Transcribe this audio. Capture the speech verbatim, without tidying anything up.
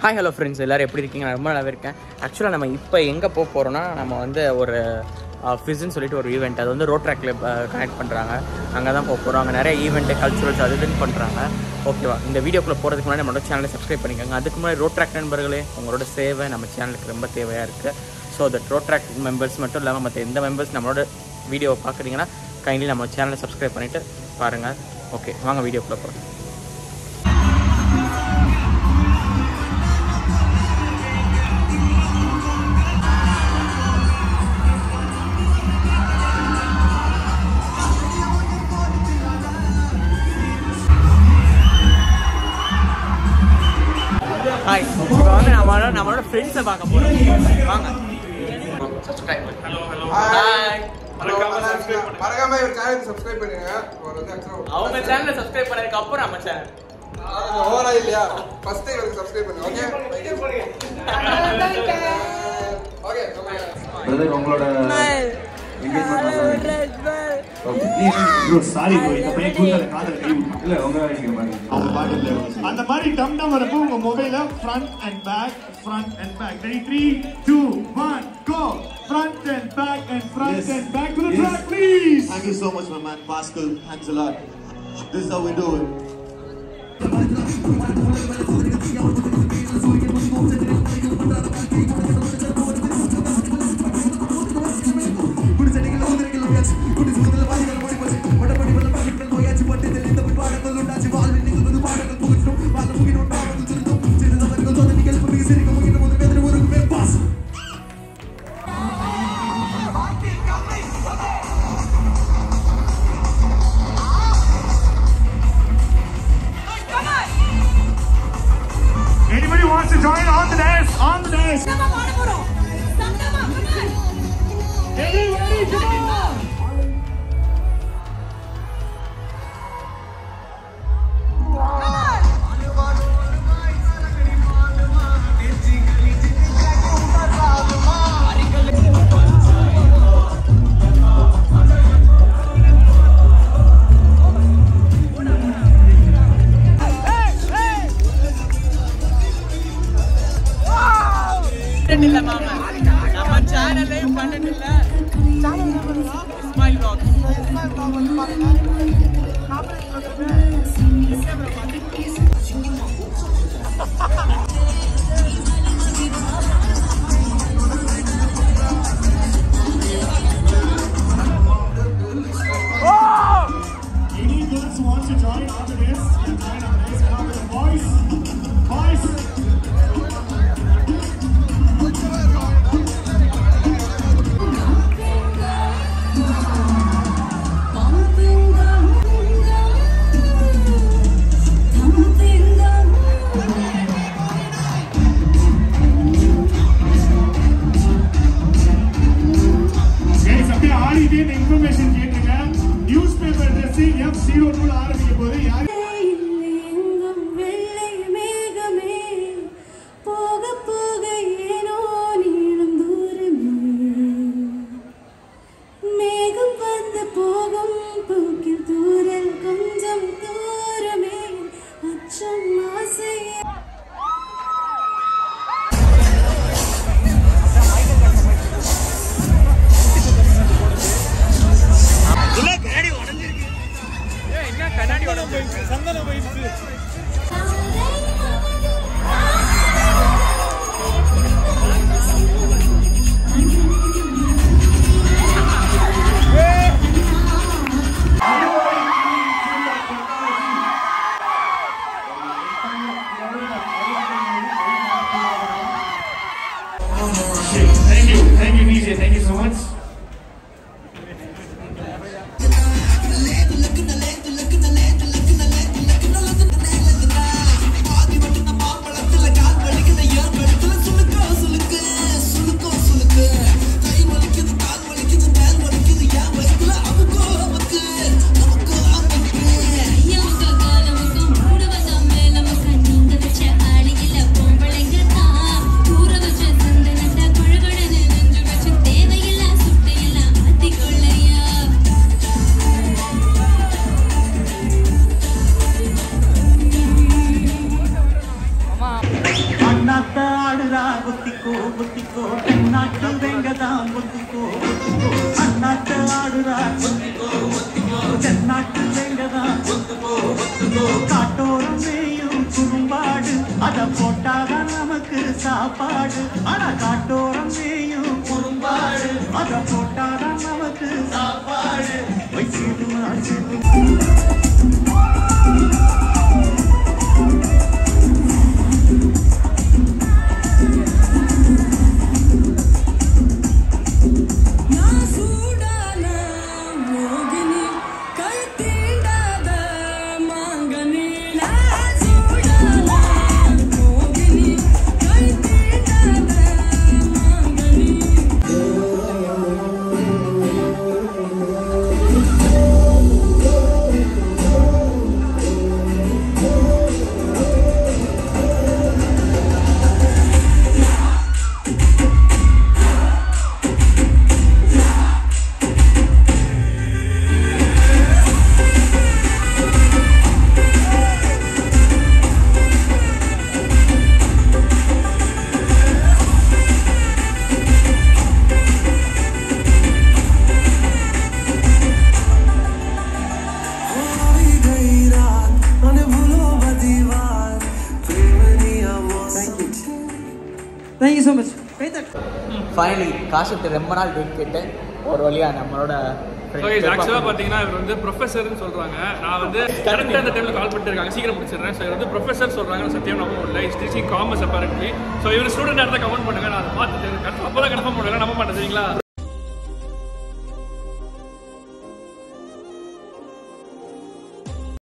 Hi hello friends, எல்லோரும் எப்படி இருக்கீங்க? நான் ரொம்ப நல்லா இருக்கேன். ஆக்சுவலாக நம்ம இப்போ எங்கே போக போகிறோன்னா, நம்ம வந்து ஒரு ஃபிஸ்ன்னு சொல்லிட்டு ஒரு ஈவெண்ட், அது வந்து ரோட் ட்ராக்ல கனெக்ட் பண்ணுறாங்க. அங்கே தான் போக போகிறோம். அங்கே நிறைய ஈவெண்ட்டு, கல்ச்சுரல்ஸ் அது இதுன்னு பண்ணுறாங்க. ஓகேவா? இந்த வீடியோக்குள்ளே போகிறதுக்கு முன்னாடி நம்மளோட சேனலை சப்ஸ்கிரைப் பண்ணிக்கோங்க. அதுக்கு முன்னாடி ரோட் ட்ராக் நண்பர்களே, உங்களோட சேவை நம்ம சேனலுக்கு ரொம்ப தேவையாக இருக்குது. So that road track members மட்டும் இல்லாமல் மற்ற எந்த மெம்பர்ஸ் நம்மளோட வீடியோவை பார்க்குறீங்கன்னா கைண்ட்லி நம்ம சேனலை சப்ஸ்கிரைப் பண்ணிவிட்டு பாருங்கள். ஓகே, வாங்க வீடியோக்குள்ளே போகிறோம். ஹாய், இப்போ வந்து நம்மளோட நம்மளோட ஃப்ரெண்ட்ஸை பார்க்க போகிறோம். வாங்க. சப்ஸ்கிரைப். Hello hello hi. மறக்காம இவர் சேனலுக்கு சப்ஸ்கிரைப் பண்ணுங்க. அவங்க சேனலை சப்ஸ்கிரைப் பண்ணதுக்கு அப்புறம் நம்ம சேனல் ஓவரா இல்லையா? ஃபர்ஸ்ட் இவருக்கு சப்ஸ்கிரைப் பண்ணுங்க. ஓகே ஓகே பிரதர், உங்களோட அந்த மாதிரி டம் டம் வரப்போ உங்க மொபைல front and back front and back ready three two one go front and back and front yes. and back to the yes. track please. Thank you so much my man Pascal, thanks a lot. This is how we do it. Anybody wants to join on the dance? On the dance. Ready, ready, come on. இல்ல மாமா, நம்ம சேனல்ல content இல்ல. Smile vlog smile vlog வந்து பாருங்க. Cooperate பண்றது camera பாத்து Any girls who wants to join after this, you join after this. And after the boys, boys. போட்டாதான் நமக்கு சாப்பாடு ஆனா காட்டோரம் மேயும் குறும்பாடு அத போட்டாதான் நமக்கு சாப்பாடு வச்சிட்டு Thank you so much. Finally காசுட்டு ரொம்ப நாள் வெயிட் கேட்டேன் ஒரு வழியாக நம்மளோட ஆக்சுவலாக பார்த்தீங்கன்னா இவர் வந்து ப்ரொஃபஸர்னு சொல்கிறாங்க. நான் வந்து கரெக்டாக அந்த டைமில் கால் பண்ணிட்டு இருக்காங்க, சீக்கிரம் முடிச்சிடுறேன். ஸோ இவர் வந்து ப்ரொஃபஸர் சொல்கிறாங்க, சத்தியம் நம்ப முடியல. Is teaching commerce apparently. So இவர் ஸ்டூடெண்ட் இடத்த கமெண்ட் பண்ணுங்க, நான் அதை பார்த்துட்டு அப்போ தான் கன்ஃபார்ம் பண்ணுவேன், நம்ப மாட்டேன் சரிங்களா?